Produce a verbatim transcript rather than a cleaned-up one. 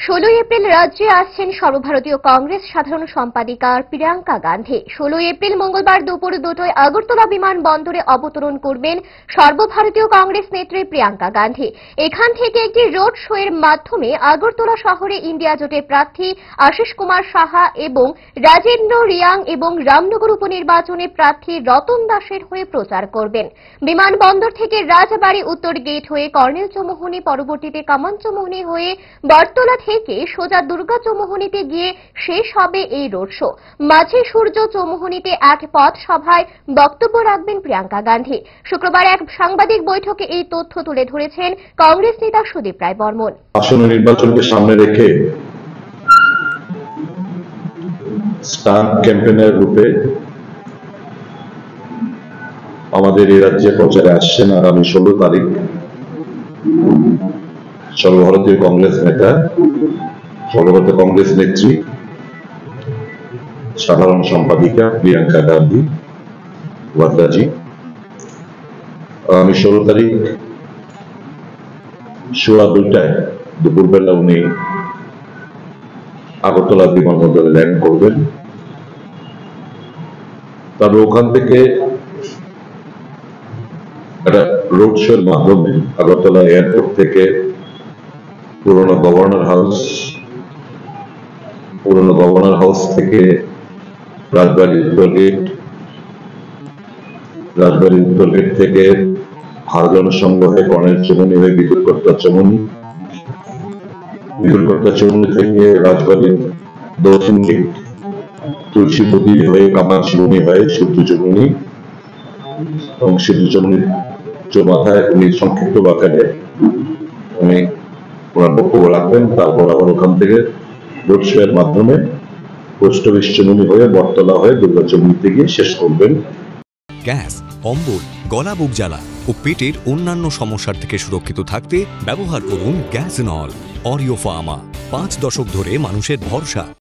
ষোলোই এপ্রিল রাজ্যে আসছেন সর্বভারতীয় কংগ্রেস সাধারণ সম্পাদিকা প্রিয়াঙ্কা গান্ধী। ষোলোই এপ্রিল মঙ্গলবার দুপুর দুটোয় আগরতলা বিমানবন্দরে অবতরণ করবেন সর্বভারতীয় কংগ্রেস নেত্রী প্রিয়াঙ্কা গান্ধী। এখান থেকে একটি রোড শো এর মাধ্যমে আগরতলা শহরে ইন্ডিয়া জোটের প্রার্থী আশিস কুমার সাহা এবং রাজেন্দ্র রিয়াং এবং রামনগর উপনির্বাচনে প্রার্থী রতন দাসের হয়ে প্রচার করবেন। বিমানবন্দর থেকে রাজবাড়ী উত্তর গেট হয়ে কর্নেল চৌমুহনী, পরবর্তীতে কামান চৌমুহনী হয়ে বটতলা থেকে সোজা দুর্গা চৌমুহনীতে গিয়ে শেষ হবে এই রোড শো। মাঝে সূর্য চৌমুহনীতে এক পথ সভায় বক্তব্য রাখবেন প্রিয়াঙ্কা গান্ধী। শুক্রবার এক সাংবাদিক বৈঠকে এই তথ্য তুলে ধরেছেন কংগ্রেস নেতা সুদীপ রায় বর্মন। আসন্ন নির্বাচনকে সামনে রেখে স্টার ক্যাম্পেইনের রূপে আমাদের এই রাজ্যে প্রচারে আসছেন আগামী ষোলো তারিখ সর্বভারতীয় কংগ্রেস নেতা, সর্বভারতীয় কংগ্রেস নেত্রী, সাধারণ সম্পাদিকা প্রিয়াঙ্কা গান্ধী ওয়াদ্রাজি। আগামী ষোলো তারিখ সোয়া দুইটায় দুপুরবেলা উনি আগরতলা বিমানবন্দরে ল্যান্ড করবেন। তারপর ওখান থেকে একটা রোড শো এর মাধ্যমে আগরতলা এয়ারপোর্ট থেকে পুরনো গভর্নর হাউস পুরনো গভর্নর হাউস থেকে রাজবাড়ী উত্তর গেট, রাজবাড়ী উত্তর গেট থেকে হারজন সংঘ হয়ে কর্নেল চৌমুহনী হয়ে বিদ্যুৎকর্তা চৌমুহনী, বিদ্যুৎকর্তা চৌমুহনী থেকে রাজবাড়ীর দক্ষিণ গেট তুলসীপতি হয়ে কামান চৌমুহনী হয়ে সূর্য চৌমুহনী এবং সূর্য চৌমুহনীর মাথায় উনি সংক্ষিপ্ত আকারে উনি ওনার বক্তব্য রাখবেন। তারপর আবার ওখান থেকে রোড শো এর মাধ্যমে পোস্ট অফিস চৌমুহনী হয়ে বটতলা হয়ে দুর্গা চৌমুহনীতে গিয়ে শেষ করবেন। গ্যাস, অম্বল, গলা বুক জ্বালা ও পেটের অন্যান্য সমস্যার থেকে সুরক্ষিত থাকতে ব্যবহার করুন গ্যাসনল। অরিও ফার্মা, পাঁচ দশক ধরে মানুষের ভরসা।